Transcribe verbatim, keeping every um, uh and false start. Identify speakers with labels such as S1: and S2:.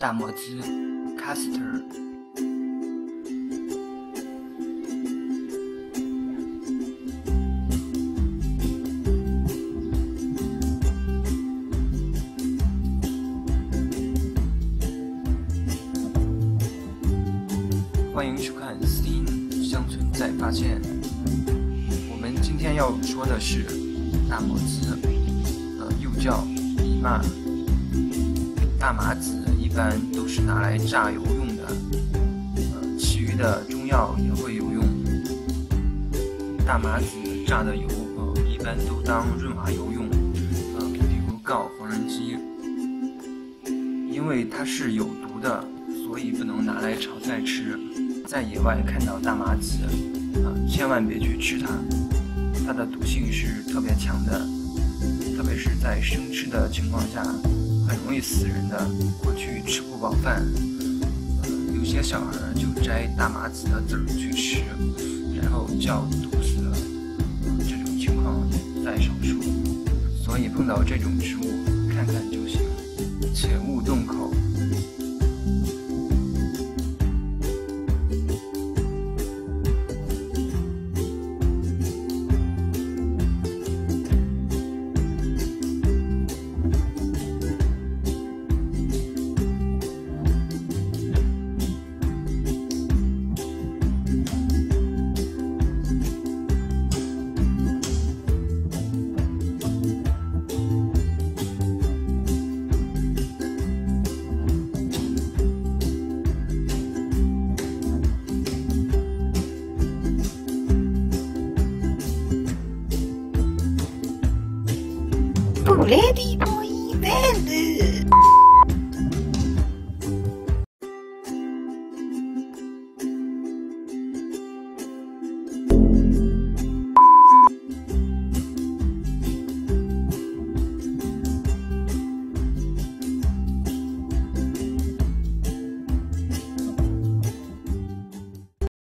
S1: 大摩兹 castor。 欢迎收看四音乡村再发现。我们今天要说的是大摩兹，呃，又叫蓖麻。大麻籽一般都是拿来榨油用的，呃，其余的中药也会有用。大麻籽榨的油，呃，一般都当润滑油用，呃，比如告缝纫机。因为它是有毒的，所以不能拿来炒菜吃。在野外看到大麻籽，呃，千万别去吃它，它的毒性是特别强的，特别是在生吃的情况下，很容易死人的。过去吃不饱饭，呃，有些小孩就摘大麻籽的籽儿去吃，然后叫毒死了，呃，这种情况也在少数。所以碰到这种植物，看看就行，且勿动口。
S2: Bullet boy,